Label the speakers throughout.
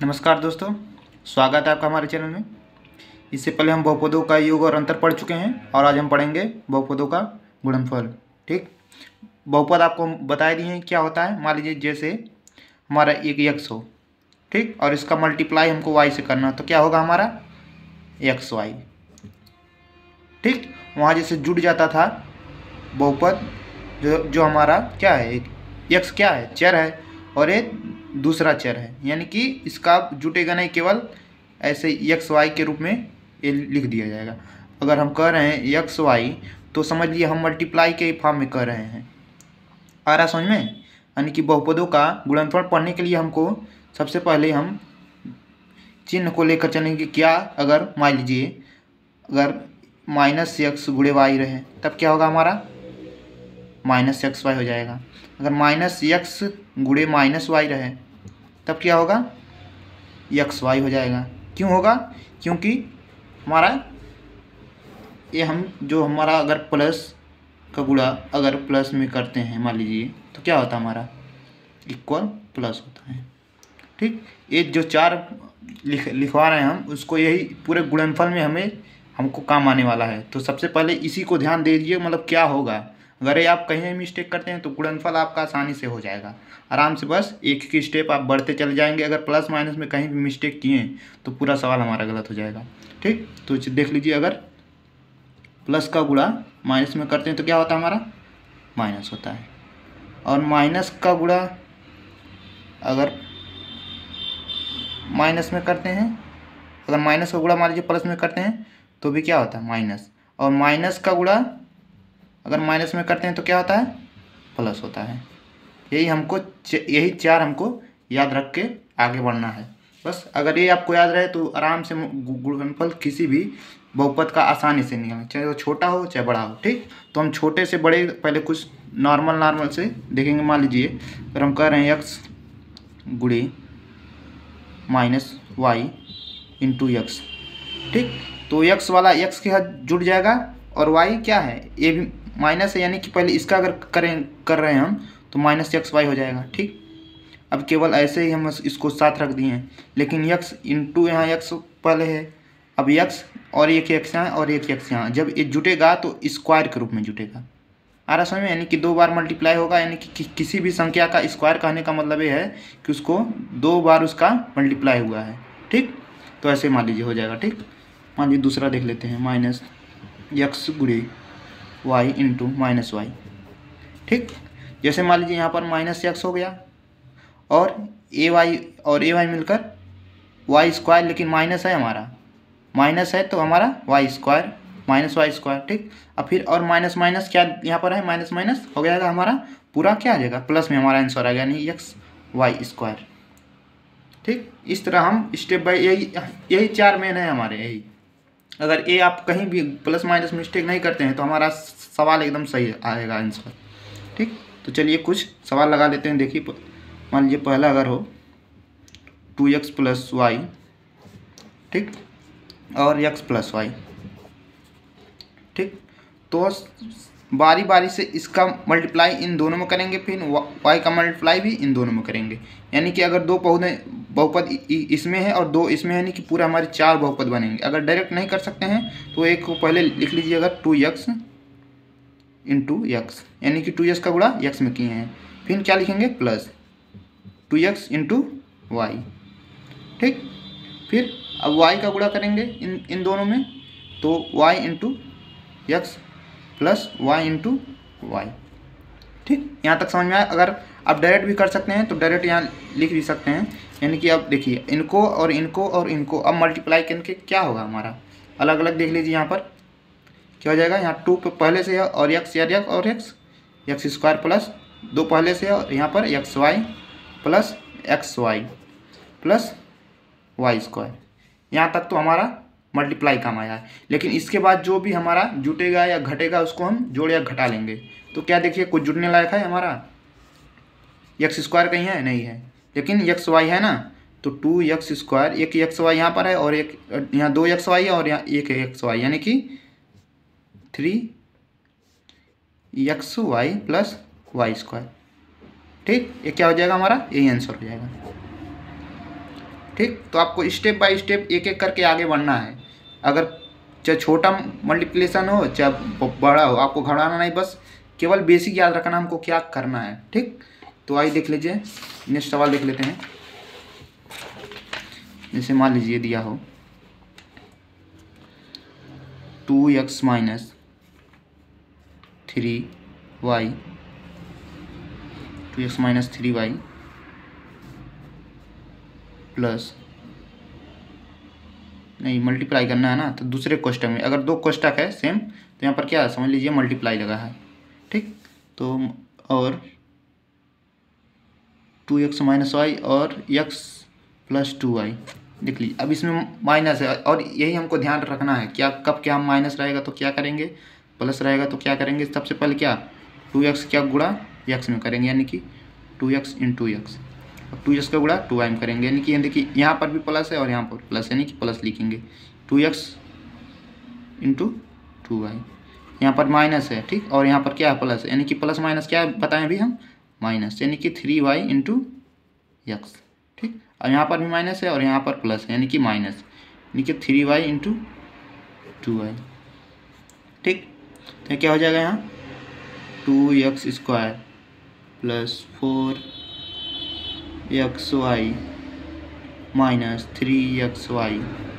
Speaker 1: नमस्कार दोस्तों, स्वागत है आपका हमारे चैनल में। इससे पहले हम बहुपदों का योग और अंतर पढ़ चुके हैं और आज हम पढ़ेंगे बहुपदों का गुणनफल। ठीक, बहुपद आपको बताए दिए हैं क्या होता है। मान लीजिए जैसे हमारा एक यक्स हो, ठीक, और इसका मल्टीप्लाई हमको वाई से करना, तो क्या होगा हमारा एक्स वाई। ठीक, वहाँ जैसे जुड़ जाता था बहुपद जो हमारा क्या है, एक यक्स क्या है, चर है, और एक दूसरा चर है, यानी कि इसका जुटेगा नहीं, केवल ऐसे एक्स वाई के रूप में ये लिख दिया जाएगा। अगर हम कह रहे हैं एक्स वाई तो समझ लिए हम मल्टीप्लाई के फॉर्म में कर रहे हैं। आ रहा समझ में? यानी कि बहुपदों का गुणनफल पढ़ने के लिए हमको सबसे पहले हम चिन्ह को लेकर चलेंगे। क्या, अगर मान लीजिए अगर माइनस एक्स गुणे वाई रहे तब क्या होगा हमारा माइनस एक्स वाई हो जाएगा। अगर माइनस एक्स गुणे माइनस वाई रहे तब क्या होगा एक्स वाई हो जाएगा। क्यों होगा? क्योंकि हमारा ये हम जो हमारा अगर प्लस का गुणा अगर प्लस में करते हैं मान लीजिए तो क्या होता है हमारा इक्वल प्लस होता है। ठीक, ये जो चार लिखवा रहे हैं हम उसको यही पूरे गुणनफल में हमको काम आने वाला है। तो सबसे पहले इसी को ध्यान दे दीजिए, मतलब क्या होगा। अगर ये आप कहीं मिस्टेक करते हैं तो गुणनफल आपका आसानी से हो जाएगा आराम से, बस एक एक स्टेप आप बढ़ते चले जाएंगे। अगर प्लस माइनस में कहीं भी मिस्टेक किए तो पूरा सवाल हमारा गलत हो जाएगा। ठीक, तो देख लीजिए, अगर प्लस का गुणा माइनस में करते हैं तो क्या होता है हमारा माइनस होता है, और माइनस का गुणा अगर माइनस में करते हैं, अगर माइनस का गुणा मान लीजिए प्लस में करते हैं तो भी क्या होता है माइनस, और माइनस का गुणा अगर माइनस में करते हैं तो क्या होता है प्लस होता है। यही चार हमको याद रख के आगे बढ़ना है। बस अगर ये आपको याद रहे तो आराम से गुणनफल किसी भी बहुपद का आसानी से निकालें, चाहे वो छोटा हो चाहे बड़ा हो। ठीक, तो हम छोटे से बड़े पहले कुछ नॉर्मल से देखेंगे। मान लीजिए अगर हम कह रहे हैं एक्स गुणे माइनस वाई इंटू एक्स, ठीक, तो एक्स वाला एक्स के साथ जुड़ जाएगा, और वाई क्या है ये भी माइनस है, यानी कि पहले इसका अगर कर रहे हैं हम तो माइनस एक्स वाई हो जाएगा। ठीक, अब केवल ऐसे ही हम इसको साथ रख दिए हैं, लेकिन एक्स इंटू यहाँ एक्स पहले है, अब एक्स और एक एक्स यहाँ और एक एक्स यहाँ, जब ये जुटेगा तो स्क्वायर के रूप में जुटेगा। आ रहा समझ में? यानी कि दो बार मल्टीप्लाई होगा, यानी कि किसी भी संख्या का स्क्वायर कहने का मतलब ये है कि उसको दो बार उसका मल्टीप्लाई हुआ है। ठीक, तो ऐसे मान लीजिए हो जाएगा। ठीक, मान लीजिए दूसरा देख लेते हैं, माइनस एक्स गुणे वाई इंटू माइनस वाई। ठीक, जैसे मान लीजिए यहाँ पर माइनस एक्स हो गया और ए वाई मिलकर वाई स्क्वायर, लेकिन माइनस है हमारा, माइनस है तो हमारा y square minus y square. ठीक, अब फिर और माइनस माइनस क्या यहाँ पर है, माइनस माइनस हो जाएगा हमारा पूरा क्या आ जाएगा प्लस में, हमारा आंसर आ गया, यानी एक्स वाई स्क्वायर। ठीक, इस तरह हम स्टेप बाय यही चार मेन है हमारे यही। अगर ये आप कहीं भी प्लस माइनस मिस्टेक नहीं करते हैं तो हमारा सवाल एकदम सही आएगा आंसर। ठीक, तो चलिए कुछ सवाल लगा लेते हैं। देखिए मान लीजिए पहला अगर हो 2x प्लस वाई, ठीक, और x प्लस वाई। ठीक, तो बारी बारी से इसका मल्टीप्लाई इन दोनों में करेंगे, फिर y का मल्टीप्लाई भी इन दोनों में करेंगे। यानी कि अगर दो बहुपद इसमें है और दो इसमें है, यानी कि पूरा हमारे चार बहुपद बनेंगे। अगर डायरेक्ट नहीं कर सकते हैं तो एक को पहले लिख लीजिए, अगर 2x इंटू एक्स, यानी कि 2x का गुणा x में किए हैं, फिर क्या लिखेंगे प्लस 2x इंटू वाई। ठीक, फिर अब y का गुणा करेंगे इन दोनों में, तो y into x plus y into y. ठीक, यहाँ तक समझ में आया। अगर आप डायरेक्ट भी कर सकते हैं तो डायरेक्ट यहाँ लिख भी सकते हैं, यानी कि अब देखिए इनको और इनको और इनको अब मल्टीप्लाई करके क्या होगा हमारा अलग अलग देख लीजिए। यहाँ पर क्या हो जाएगा, यहाँ 2 पहले से है और एक्स और एक्स स्क्वायर प्लस 2 पहले से है, और यहाँ पर x y plus x y plus y square. यहाँ तक तो हमारा मल्टीप्लाई काम आया है, लेकिन इसके बाद जो भी हमारा जुटेगा या घटेगा उसको हम जोड़ या घटा लेंगे। तो क्या देखिए कुछ जुटने लायक है हमारा, एक्स स्क्वायर कहीं है नहीं है, लेकिन एक्स वाई है ना, तो 2x स्क्वायर, एक एक्स वाई यहाँ पर है और एक यहाँ 2x वाई है और यहाँ एक एक्स वाई, यानी कि 3x Y plus y square. ठीक, ये क्या हो जाएगा हमारा, यही आंसर हो जाएगा। ठीक, तो आपको स्टेप बाय स्टेप एक एक करके आगे बढ़ना है। अगर चाहे छोटा मल्टीप्लिकेशन हो चाहे बड़ा हो, आपको घबराना नहीं, बस केवल बेसिक याद रखना हमको क्या करना है। ठीक, तो आइए देख लीजिए, नेक्स्ट सवाल देख लेते हैं। जैसे मान लीजिए दिया हो 2x minus 3y 2x minus 3y plus, नहीं मल्टीप्लाई करना है ना, तो दूसरे कोष्टक में अगर दो कोष्टक है सेम तो यहाँ पर क्या है समझ लीजिए मल्टीप्लाई लगा है। ठीक, तो और 2x माइनस वाई और x प्लस 2y देख लीजिए। अब इसमें माइनस है और यही हमको ध्यान रखना है, क्या कब क्या माइनस रहेगा तो क्या करेंगे, प्लस रहेगा तो क्या करेंगे। सबसे पहले क्या 2x क्या गुणा x में करेंगे, यानी कि 2x इंटू एक्स, और 2x का गुणा 2y में करेंगे, यानी कि देखिए यहाँ पर भी प्लस है और यहाँ पर प्लस, यानी कि प्लस लिखेंगे 2x इंटू 2y। यहाँ पर माइनस है, ठीक, और यहाँ पर क्या है प्लस, यानी कि प्लस माइनस क्या बताएं अभी हम, माइनस, यानी कि 3y इंटू एक्स। ठीक, और यहाँ पर भी माइनस है और यहाँ पर प्लस है, यानी कि माइनस, यानी कि 3y इंटू 2y। ठीक, तो क्या हो जाएगा यहाँ 2x square plus 4xy minus 3xy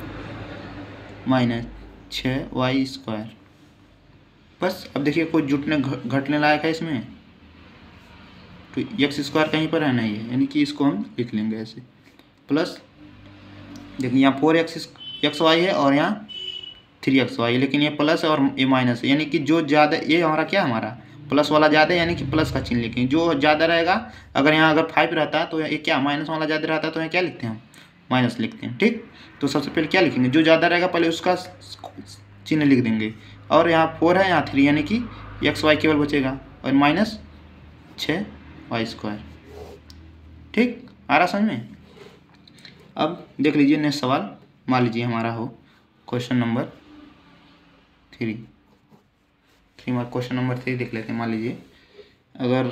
Speaker 1: minus 6y square. बस अब देखिए कोई जुटने घटने लायक है इसमें, तो एक्स स्क्वायर कहीं पर है नहीं है, यानी कि इसको हम लिख लेंगे ऐसे, प्लस देखिए यहाँ 4x वाई है और यहाँ 3xy है, लेकिन ये प्लस है और ये माइनस है, यानी कि जो ज़्यादा ये हमारा क्या हमारा प्लस वाला ज़्यादा है, यानी कि प्लस का चिन्ह लिखेंगे। जो ज़्यादा रहेगा, अगर यहाँ अगर 5 रहता है तो ये क्या माइनस वाला ज़्यादा रहता है तो यहाँ क्या लिखते हैं हम माइनस लिखते हैं। ठीक, तो सबसे पहले क्या लिखेंगे, जो ज़्यादा रहेगा पहले उसका चिन्ह लिख देंगे, और यहाँ 4 है यहाँ 3, यानी कि xy केवल बचेगा और माइनस 6y स्क्वायर। ठीक, आ रहा समझ में। अब देख लीजिए नेक्स्ट सवाल, मान लीजिए हमारा हो क्वेश्चन नंबर 3 क्वेश्चन नंबर 3 देख लेते हैं। मान लीजिए अगर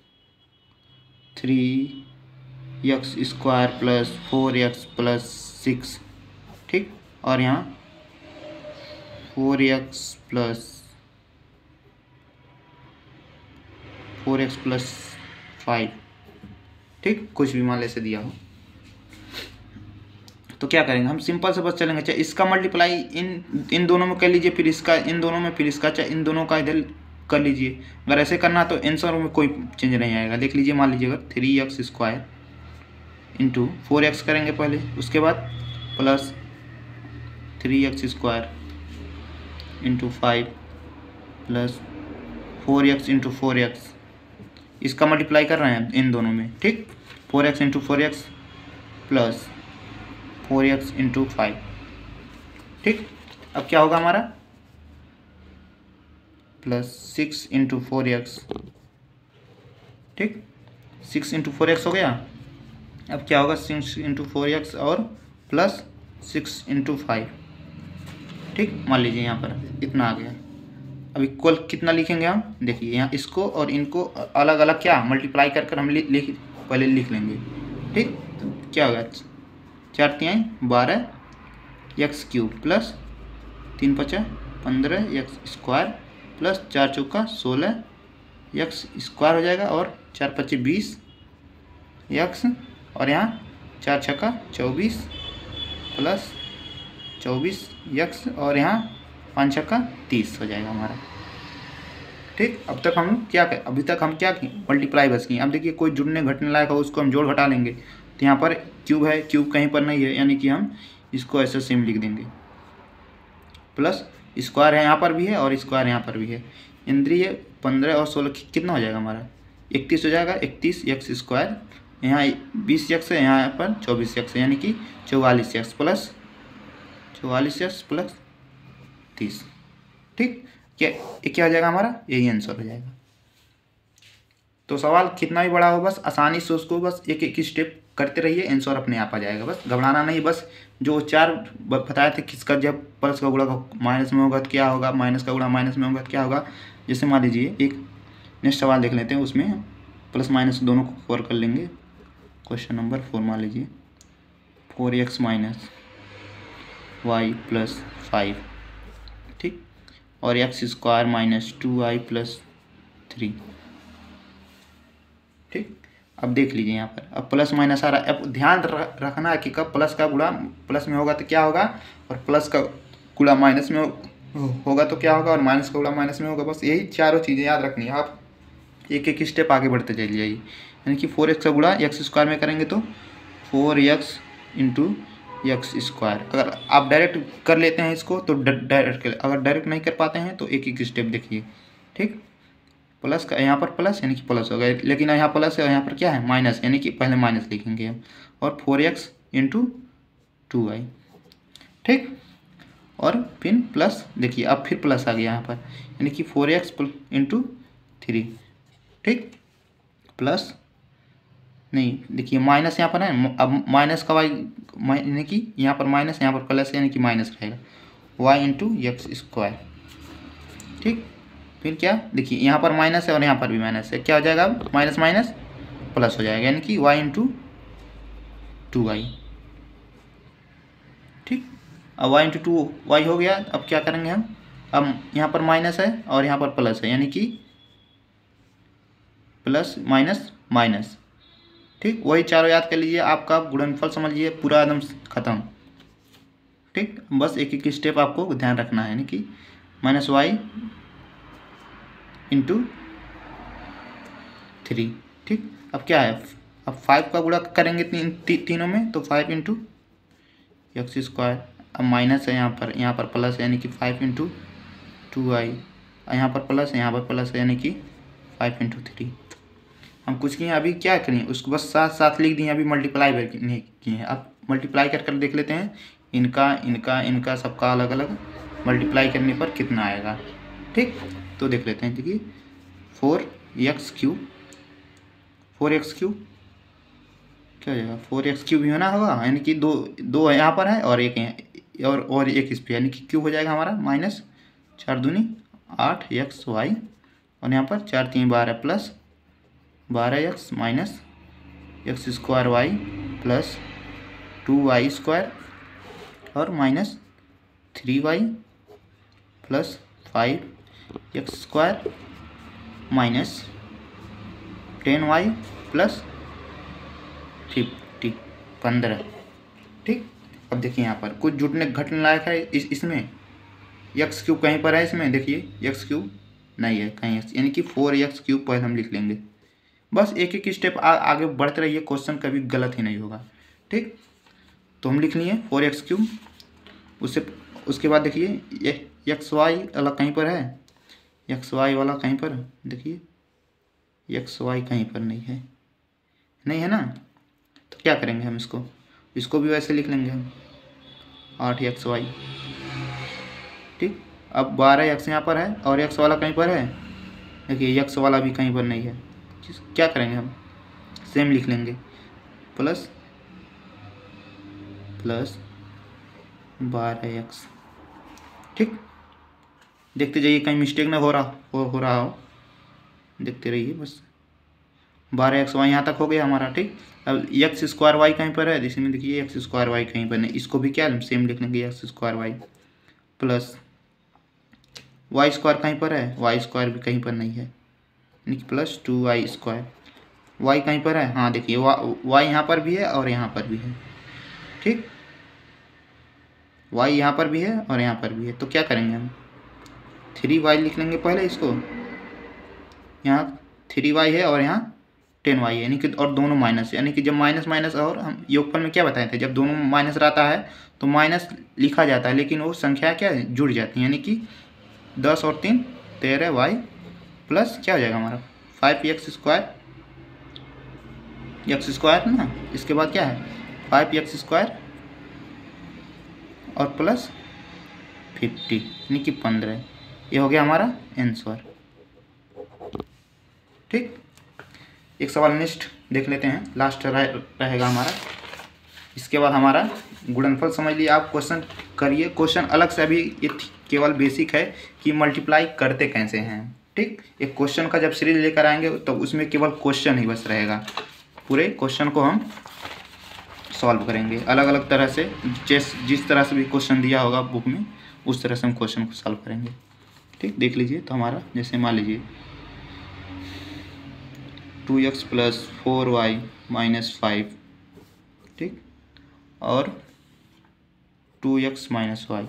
Speaker 1: 3x square plus 4x plus 6, ठीक, और यहाँ 4x प्लस 5, ठीक, कुछ भी मान ले से दिया हो, तो क्या करेंगे हम सिंपल से बस चलेंगे, चाहे इसका मल्टीप्लाई इन दोनों में कर लीजिए, फिर इसका इन दोनों में, फिर इसका चाहे इन दोनों का इधर कर लीजिए। अगर ऐसे करना तो आंसर में कोई चेंज नहीं आएगा। देख लीजिए, मान लीजिए अगर 3x स्क्वायर इंटू 4x करेंगे पहले, उसके बाद plus 3x square into 5 plus 4x into 4x, इसका मल्टीप्लाई कर रहे हैं इन दोनों में। ठीक, 4x into 4x plus 4x into 5। ठीक, अब क्या होगा हमारा प्लस 6 इंटू 4x। ठीक, 6 इंटू 4x हो गया। अब क्या होगा 6 इंटू 4x और प्लस 6 इंटू 5। ठीक, मान लीजिए यहाँ पर इतना आ गया। अब इक्वल कितना लिखेंगे हम, देखिए यहाँ इसको और इनको अलग अलग क्या मल्टीप्लाई कर हम पहले लिख लेंगे। ठीक, तो क्या होगा 4 तिहाई 12 x cube plus 3 5 15 x square plus 4 चौका 16 एक्स स्क्वायर हो जाएगा, और 4 5 20 एक्स, और यहाँ 4 छक्का 24 प्लस 24 एक्स, और यहाँ 5 छक्का 30 हो जाएगा हमारा। ठीक, अब तक हम क्या कर, अभी तक हम क्या किए मल्टीप्लाई बस किए। अब देखिए कोई जुड़ने घटने लायक हो उसको हम जोड़ घटा लेंगे। तो यहाँ पर क्यूब है, क्यूब कहीं पर नहीं है, यानी कि हम इसको ऐसे सेम लिख देंगे। प्लस स्क्वायर है यहाँ पर भी है और स्क्वायर यहाँ पर भी है। इंद्रिय 15 और 16 कितना हो जाएगा हमारा 31 हो जाएगा। 31 एक्स स्क्वायर, यहाँ 20 एक्स है, यहाँ पर 24 एक्स है, यानी कि 44 एक्स प्लस 30। ठीक, क्या हो जाएगा हमारा, यही आंसर हो जाएगा। तो सवाल कितना भी बड़ा हो, बस आसानी से उसको बस एक एक स्टेप करते रहिए, आंसर अपने आप आ जाएगा। बस घबराना नहीं, बस जो 4 बताए थे किसका जब प्लस का गुणा माइनस में होगा तो क्या होगा, माइनस का गुणा माइनस में होगा तो क्या होगा। जैसे मान लीजिए एक नेक्स्ट सवाल देख लेते हैं, उसमें प्लस माइनस दोनों को कवर कर लेंगे। क्वेश्चन नंबर 4 मान लीजिए 4x माइनस वाई प्लस 5, ठीक, और x square minus 2y plus 3, ठीक। अब देख लीजिए यहाँ पर अब प्लस माइनस आ रहा है। अब ध्यान रखना है कि कब प्लस का गुणा प्लस में होगा तो क्या होगा, और प्लस का गुणा माइनस में होगा तो क्या होगा, और माइनस का गुणा माइनस में होगा। बस यही चारों चीज़ें याद रखनी है। आप एक एक स्टेप आगे बढ़ते चले जाइए। यानी कि 4x का गुणा एक्स स्क्वायर में करेंगे तो 4x इंटू एक्स स्क्वायर। अगर आप डायरेक्ट कर लेते हैं इसको तो डायरेक्ट कर, अगर डायरेक्ट नहीं कर पाते हैं तो एक एक स्टेप देखिए, ठीक। प्लस का यहाँ पर प्लस यानी कि प्लस हो गया, लेकिन यहाँ प्लस है और यहाँ पर क्या है माइनस, यानी कि पहले माइनस लिखेंगे हम, और 4x इंटू 2y, ठीक। और फिर प्लस, देखिए अब फिर प्लस आ गया यहाँ पर, यानी कि 4x इंटू 3, ठीक, प्लस नहीं, देखिए माइनस यहाँ पर है। अब माइनस का वाई यानी कि यहाँ पर माइनस, यहाँ पर प्लस यानी कि माइनस रहेगा, y इंटू एक्स स्क्वायर, ठीक। फिर क्या, देखिए यहाँ पर माइनस है और यहाँ पर भी माइनस है, क्या हो जाएगा अब माइनस माइनस प्लस हो जाएगा, यानी कि y इंटू 2y, ठीक। अब y इंटू 2y हो गया। अब क्या करेंगे हम, अब यहाँ पर माइनस है और यहाँ पर प्लस है, यानी कि प्लस माइनस माइनस, ठीक। वही चारों याद कर लीजिए, आपका गुणनफल समझ लीजिए पूरा एकदम खत्म, ठीक। बस एक एक स्टेप आपको ध्यान रखना है, यानी कि माइनस वाई इंटू 3, ठीक। अब क्या है, अब 5 का गुणा करेंगे तीनों में तो 5 इंटू एक्स स्क्वायर। अब माइनस है यहाँ पर प्लस है, यानी कि 5 इंटू 2y, यहाँ पर प्लस है यहाँ पर प्लस है, यानी कि 5 इंटू 3। हम कुछ किए अभी क्या करें, उसको बस साथ साथ लिख दिए, अभी मल्टीप्लाई नहीं किए हैं। अब मल्टीप्लाई कर देख लेते हैं, इनका सबका अलग अलग मल्टीप्लाई करने पर कितना आएगा, ठीक। तो देख लेते हैं, देखिए 4x क्यूब क्या हो जाएगा, 4x क्यूब ही होना होगा, यानी कि दो यहाँ पर है और एक और एक इस पर, यानी कि क्यूब हो जाएगा हमारा माइनस 4 दूनी 8xy, और यहाँ पर 4 3 12 plus 12x minus x square y plus 2y square और minus 3y plus 5x square minus 10y plus 15, ठीक। अब देखिए यहाँ पर कुछ जुटने घटने लायक है इसमें, एक्स क्यूब कहीं पर है इसमें, देखिए एक्स क्यूब नहीं है कहीं, यानी कि 4x क्यूब पहले हम लिख लेंगे। बस एक एक स्टेप आगे बढ़ते रहिए, क्वेश्चन कभी गलत ही नहीं होगा, ठीक। तो हम लिख लिए 4x क्यूब, उसके बाद देखिए एक्स वाई वाला कहीं पर है, एक्स वाई वाला कहीं पर, देखिए एक्स वाई कहीं पर नहीं है ना, तो क्या करेंगे हम इसको भी वैसे लिख लेंगे हम 8xy, ठीक। अब 12x यहाँ पर है और x वाला कहीं पर है, देखिए x वाला भी कहीं पर नहीं है, क्या करेंगे हम सेम लिख लेंगे, प्लस 12x, ठीक। देखते जाइए कहीं मिस्टेक ना हो रहा हो, देखते रहिए बस। 12xy यहाँ तक हो गया हमारा, ठीक। अब एक्स स्क्वायर वाई कहीं पर है, इसमें देखिए एक्स स्क्वायर वाई कहीं पर नहीं, इसको भी क्या सेम लिख लेंगे x square y plus y square कहीं पर है, वाई स्क्वायर भी कहीं पर नहीं है, यानी कि प्लस 2y स्क्वायर, वाई कहीं पर है, हाँ देखिए वाई यहाँ पर भी है और यहाँ पर भी है, ठीक। वाई यहाँ पर भी है और यहाँ पर भी है, तो क्या करेंगे हम 3y लिख लेंगे पहले इसको, यहाँ 3y है और यहाँ 10y है, यानी कि और दोनों माइनस, यानी कि जब माइनस माइनस, और हम योगफल में क्या बताए थे, जब दोनों माइनस रहता है तो माइनस लिखा जाता है, लेकिन वो संख्या क्या है जुड़ जाती है, यानी कि 10 और 3 13y प्लस क्या हो जाएगा हमारा 5x स्क्वायर ना, इसके बाद क्या है 5x स्क्वायर और प्लस 50, यानी कि 15, ये हो गया हमारा आंसर, ठीक। एक सवाल नेक्स्ट देख लेते हैं, लास्ट रहेगा हमारा, इसके बाद हमारा गुणनफल समझ लिए आप। क्वेश्चन करिए, क्वेश्चन अलग से अभी ये केवल बेसिक है कि मल्टीप्लाई करते कैसे हैं, ठीक। एक क्वेश्चन का जब सीरीज लेकर आएंगे तो उसमें केवल क्वेश्चन ही बस रहेगा, पूरे क्वेश्चन को हम सॉल्व करेंगे अलग अलग तरह से, जिस तरह से भी क्वेश्चन दिया होगा बुक में उस तरह से हम क्वेश्चन को सॉल्व करेंगे। ठीक, देख लीजिए। तो हमारा जैसे मान लीजिए 2x + 4y - 5, ठीक, और 2x - y,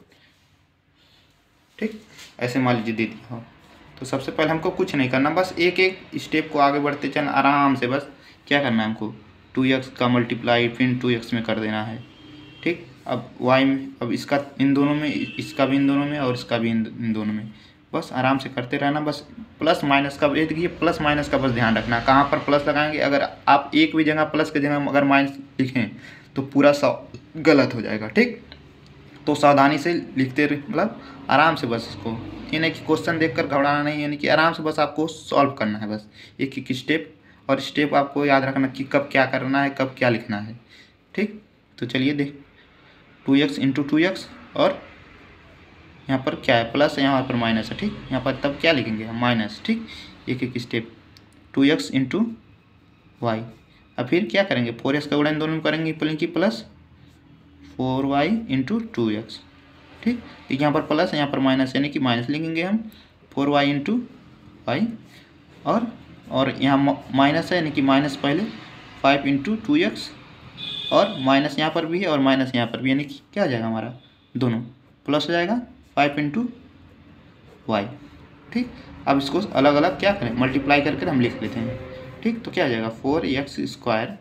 Speaker 1: ठीक, ऐसे मान लीजिए दे दिया हो। तो सबसे पहले हमको कुछ नहीं करना, बस एक एक स्टेप को आगे बढ़ते चलना आराम से। बस क्या करना है हमको, 2x का मल्टीप्लाई फिर 2x में कर देना है। ठीक, अब y में, अब इसका इन दोनों में, इसका भी इन दोनों में और इसका भी इन दोनों में, बस आराम से करते रहना। बस प्लस माइनस का, ये देखिए प्लस माइनस का बस ध्यान रखना कहाँ पर प्लस लगाएंगे। अगर आप एक भी जगह प्लस की जगह अगर माइनस लिखें तो पूरा गलत हो जाएगा। ठीक, तो सावधानी से लिखते रहे, मतलब आराम से बस इसको, ये नहीं कि क्वेश्चन देखकर घबराना नहीं, यानी कि आराम से बस आपको सॉल्व करना है बस एक एक स्टेप, और स्टेप आपको याद रखना कि कब क्या करना है, कब क्या लिखना है। ठीक, तो चलिए देख 2x × 2x, और यहाँ पर क्या है प्लस, यहाँ पर माइनस है। ठीक, यहाँ पर तब क्या लिखेंगे हम, माइनस। ठीक, एक एक स्टेप 2x × y, और फिर क्या करेंगे 4x का गुणा इन दोनों में करेंगे प्लस 4y × 2x। ठीक, यहाँ पर प्लस यहाँ पर माइनस, यानी कि माइनस लिखेंगे हम 4y × y, और यहाँ माइनस है यानी कि माइनस पहले 5 × 2x, और माइनस यहाँ पर भी है और माइनस यहाँ पर भी, यानी कि क्या हो जाएगा हमारा, दोनों प्लस हो जाएगा 5 × y। ठीक, अब इसको अलग अलग क्या करें, मल्टीप्लाई करके हम लिख लेते हैं। ठीक, तो क्या हो जाएगा 4x²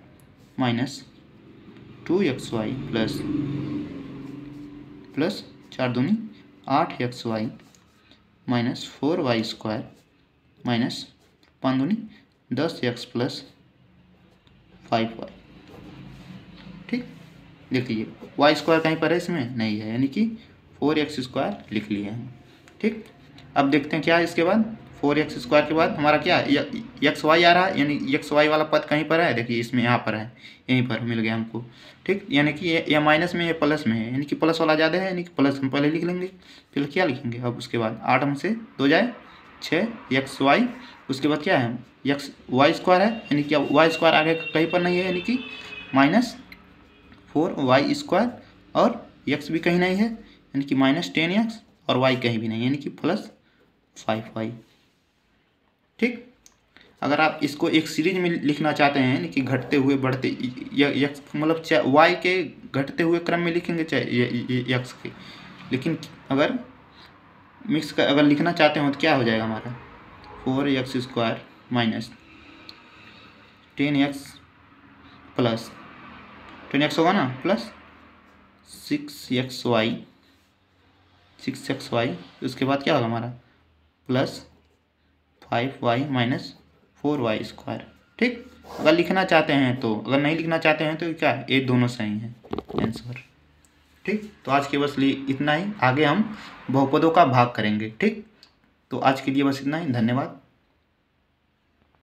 Speaker 1: - 2xy प्लस 4 दूनी 8xy - 4y² माइनस 5 दूनी 10x + 5y। ठीक, देख लीजिए y² कहीं पर है, इसमें नहीं है, यानी कि 4x² लिख लिए हैं। ठीक, अब देखते हैं क्या है इसके बाद, 4x² के बाद हमारा क्या है, xy आ रहा है, यानी xy वाला पद कहीं पर है, देखिए इसमें यहाँ पर है, यहीं पर मिल गया हमको। ठीक, यानी कि ये माइनस में, ये प्लस में है, यानी कि प्लस वाला ज़्यादा है, यानी कि प्लस हम पहले लिख लेंगे। फिर क्या लिखेंगे अब उसके बाद, 8 में से 2 जाए 6 xy, उसके बाद क्या है y² है, यानी कि अब y² आगे कहीं पर नहीं है, यानी कि -4y², और x भी कहीं नहीं है, यानी कि -10x, और y कहीं भी नहीं है, यानी कि +5y। ठीक, अगर आप इसको एक सीरीज में लिखना चाहते हैं, यानी कि घटते हुए बढ़ते, x मतलब y के घटते हुए क्रम में लिखेंगे चाहे x के, लेकिन अगर मिक्स कर अगर लिखना चाहते हो तो क्या हो जाएगा हमारा 4x² - 10x + 10x होगा ना, प्लस 6xy, उसके बाद क्या होगा हमारा +5y - 4y²। ठीक, अगर लिखना चाहते हैं तो, अगर नहीं लिखना चाहते हैं तो क्या है, ये दोनों सही हैं आंसर। ठीक, तो आज के बस लिए इतना ही, आगे हम बहुपदों का भाग करेंगे। ठीक, तो आज के लिए बस इतना ही, धन्यवाद।